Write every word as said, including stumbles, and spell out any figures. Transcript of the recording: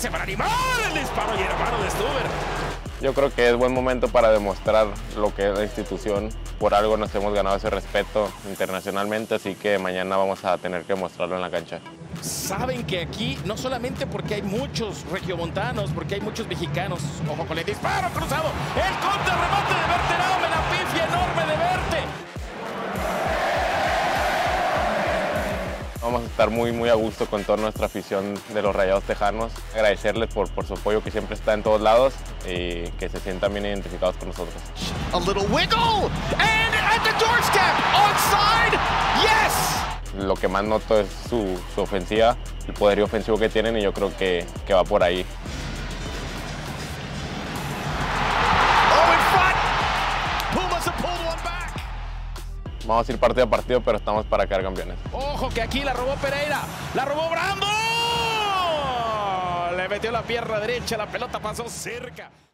se va a animar el disparo y era mano de Stuber. Yo creo que es buen momento para demostrar lo que es la institución. Por algo nos hemos ganado ese respeto internacionalmente, así que mañana vamos a tener que mostrarlo en la cancha. Saben que aquí, no solamente porque hay muchos regiomontanos, porque hay muchos mexicanos. Ojo con el disparo cruzado. El contrarremate de Berterame, la pifia enorme de Verte. Vamos a estar muy, muy a gusto con toda nuestra afición de los Rayados Tejanos. Agradecerles por, por su apoyo que siempre está en todos lados y que se sientan bien identificados con nosotros. A little wiggle, and at the doorstep, onside, yes! Lo que más noto es su, su ofensiva, el poderío ofensivo que tienen y yo creo que, que va por ahí. Oh, in front! Pumas have pulled one back! Vamos a ir partido a partido, pero estamos para quedar campeones. Ojo que aquí la robó Pereira, la robó Brando. Le metió la pierna derecha, la pelota pasó cerca.